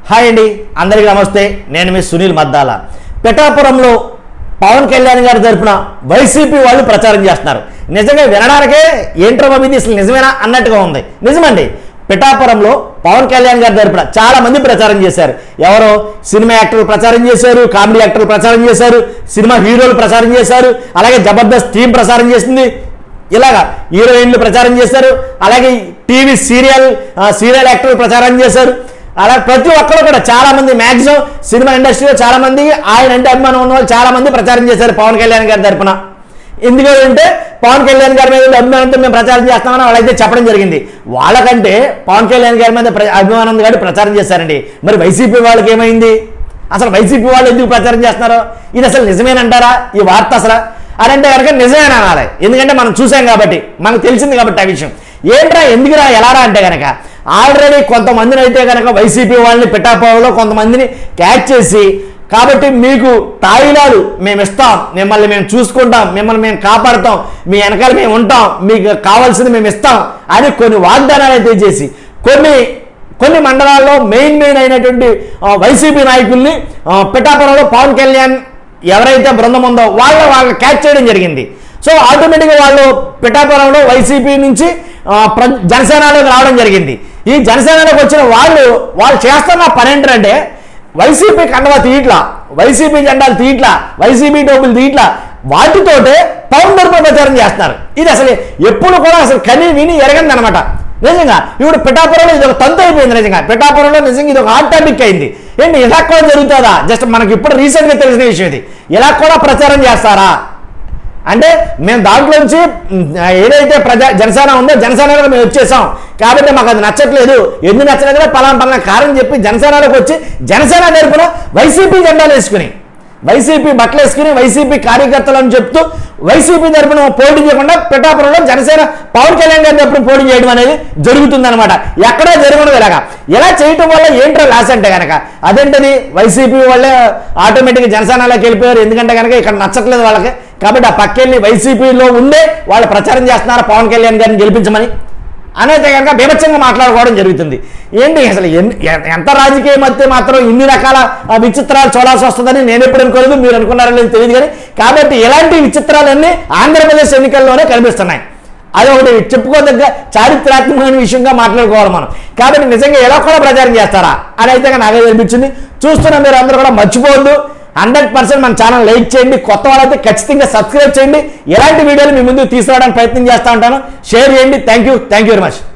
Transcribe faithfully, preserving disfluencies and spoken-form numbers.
Hi అండి, అందరికీ నమస్తే. నేను మీ సునీల్ మద్దాల. పిఠాపురంలో పవన్ కళ్యాణ్ గారి తరపున వైసీపీ వాళ్ళు ప్రచారం చేస్తున్నారు. నిజంగా వినడానికే ఏంట్రో ఇది అసలు నిజమేనా అన్నట్టుగా ఉంది. నిజమండి, పిఠాపురంలో పవన్ కళ్యాణ్ గారి తరపున చాలా మంది ప్రచారం చేశారు. ఎవరో సినిమా యాక్టర్లు ప్రచారం చేశారు, కామెడీ యాక్టర్లు ప్రచారం చేశారు, సినిమా హీరోలు ప్రచారం చేశారు, అలాగే జబర్దస్త్ టీం ప్రచారం చేసింది, ఇలాగా హీరోయిన్లు ప్రచారం చేశారు, అలాగే టీవీ సీరియల్ సీరియల్ యాక్టర్లు ప్రచారం చేశారు. అలా ప్రతి ఒక్కరు కూడా చాలా మంది మ్యాక్సిమం సినిమా ఇండస్ట్రీలో చాలా మంది ఆయన అంటే అభిమానం ఉన్న వాళ్ళు చాలా మంది ప్రచారం చేశారు పవన్ కళ్యాణ్ గారి తరపున. ఎందుకంటే పవన్ కళ్యాణ్ గారి మీద అభిమానంతో మేము ప్రచారం చేస్తామని వాళ్ళైతే చెప్పడం జరిగింది. వాళ్ళకంటే పవన్ కళ్యాణ్ గారి మీద అభిమానం గారి ప్రచారం చేశారండి. మరి వైసీపీ వాళ్ళకి ఏమైంది? అసలు వైసీపీ వాళ్ళు ఎందుకు ప్రచారం చేస్తున్నారో ఇది అసలు నిజమేనంటారా ఈ వార్త? అసలు అదంటే కనుక నిజమేనా అనాలి. ఎందుకంటే మనం చూసాం కాబట్టి, మనకు తెలిసింది కాబట్టి ఆ విషయం. ఏంట్రా ఎందుకురా ఎలారా అంటే కనుక ఆల్రెడీ కొంతమందిని అయితే కనుక వైసీపీ వాళ్ళని పిఠాపురంలో కొంతమందిని క్యాచ్ చేసి, కాబట్టి మీకు తాయిలాలు మేము ఇస్తాం, మిమ్మల్ని మేము చూసుకుంటాం, మిమ్మల్ని మేము కాపాడుతాం, మీ వెనకాల మేము ఉంటాం, మీకు కావాల్సింది మేము ఇస్తాం అని కొన్ని వాగ్దానాలు అయితే చేసి కొన్ని కొన్ని మండలాల్లో మెయిన్ మెయిన్ అయినటువంటి వైసీపీ నాయకుల్ని పిఠాపురంలో పవన్ కళ్యాణ్ ఎవరైతే బృందం ఉందో వాళ్ళ వాళ్ళని క్యాచ్ చేయడం జరిగింది. సో ఆటోమేటిక్గా వాళ్ళు పిఠాపురంలో వైసీపీ నుంచి జనసేనలోకి రావడం జరిగింది. ఈ జనసేనలోకి వచ్చిన వాళ్ళు వాళ్ళు చేస్తున్న పని ఏంటంటే వైసీపీ కండవా తీయట్లా, వైసీపీ జెండాలు తీయట్లా, వైసీపీ టోపులు తీయట్లా, వాటితోటే పవన్ తరపున ప్రచారం చేస్తున్నారు. ఇది అసలు ఎప్పుడు కూడా అసలు కని విని ఎరగంది అనమాట. నిజంగా ఇప్పుడు పిఠాపురంలో ఇది ఒక తంతు అయిపోయింది. నిజంగా పిఠాపురంలో నిజంగా ఇది ఒక హాట్ టాపిక్ అయింది. ఏంటి ఇలా కూడా జరుగుతుందా? జస్ట్ మనకి ఇప్పుడు రీసెంట్గా తెలిసిన విషయం ఇది. ఇలా కూడా ప్రచారం చేస్తారా అంటే మేము దాంట్లోంచి ఏదైతే ప్రజా జనసేన ఉందో జనసేనలో మేము వచ్చేసాం, కాబట్టి మాకు అది నచ్చట్లేదు, ఎందుకు నచ్చలేదు పలానా పలానా కారణం చెప్పి జనసేనలోకి వచ్చి జనసేన తరపున వైసీపీ జెండాలు వేసుకుని, వైసీపీ బట్టలు వేసుకుని, వైసీపీ కార్యకర్తలను చెప్తూ వైసీపీ తరపున పోటీ చేయకుండా పిఠాపురంలో జనసేన పవన్ కళ్యాణ్ గారి తరపున పోటీ చేయడం అనేది జరుగుతుందన్నమాట. ఎక్కడా జరగడం ఇలాగా. ఇలా చేయటం వల్ల ఏంటో లాస్ అంటే కనుక అదేంటది వైసీపీ వాళ్ళే ఆటోమేటిక్గా జనసేనలోకి వెళ్ళిపోయారు. ఎందుకంటే కనుక ఇక్కడ నచ్చట్లేదు వాళ్ళకి, కాబట్టి ఆ పక్కెళ్ళి వైసీపీలో ఉండే వాళ్ళు ప్రచారం చేస్తున్నారు పవన్ కళ్యాణ్ గారిని గెలిపించమని అనేది కనుక బీభత్సంగా మాట్లాడుకోవడం జరుగుతుంది. ఏంటి అసలు ఎంత రాజకీయం అయితే మాత్రం ఇన్ని రకాల విచిత్రాలు చూడాల్సి వస్తుందని నేను ఎప్పుడు అనుకోలేదు, మీరు అనుకున్నారో లేదు తెలియదు కానీ, కాబట్టి ఇలాంటి విచిత్రాలన్నీ ఆంధ్రప్రదేశ్ ఎన్నికల్లోనే కనిపిస్తున్నాయి. అది ఒకటి చెప్పుకోదగ్గ చారిత్రాత్మకమైన విషయంగా మాట్లాడుకోవాలి మనం. కాబట్టి నిజంగా ఎలా కూడా ప్రచారం చేస్తారా అని అయితే నాకే అనిపించింది. చూస్తున్న మీరు అందరూ కూడా మర్చిపోవద్దు, హండ్రెడ్ పర్సెంట్ మన ఛానల్ లైక్ చేయండి, కొత్త వాళ్ళైతే ఖచ్చితంగా సబ్స్క్రైబ్ చేయండి. ఎలాంటి వీడియోలు మీ ముందు తీసుకురావడానికి ప్రయత్నం చేస్తూ ఉంటాను. షేర్ చేయండి. Thank you thank you very much.